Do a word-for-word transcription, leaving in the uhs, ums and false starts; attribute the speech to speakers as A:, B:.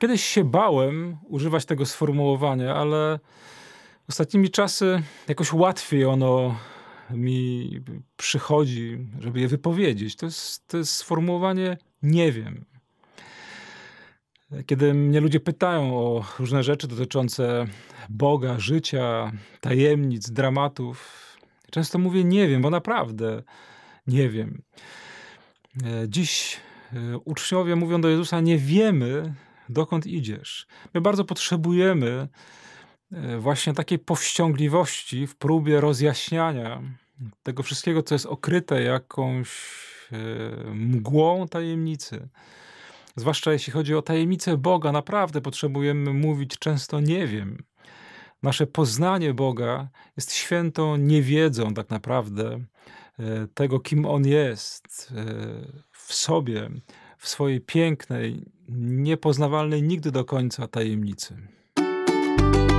A: Kiedyś się bałem używać tego sformułowania, ale ostatnimi czasy jakoś łatwiej ono mi przychodzi, żeby je wypowiedzieć. To jest, to jest sformułowanie "nie wiem". Kiedy mnie ludzie pytają o różne rzeczy dotyczące Boga, życia, tajemnic, dramatów, często mówię "nie wiem", bo naprawdę nie wiem. E, Dziś e, uczniowie mówią do Jezusa: "Nie wiemy, dokąd idziesz". My bardzo potrzebujemy e, właśnie takiej powściągliwości w próbie rozjaśniania tego wszystkiego, co jest okryte jakąś e, mgłą tajemnicy. Zwłaszcza jeśli chodzi o tajemnicę Boga, naprawdę potrzebujemy mówić często "nie wiem". Nasze poznanie Boga jest świętą niewiedzą tak naprawdę e, tego, kim On jest e, w sobie, w swojej pięknej, niepoznawalnej nigdy do końca tajemnicy.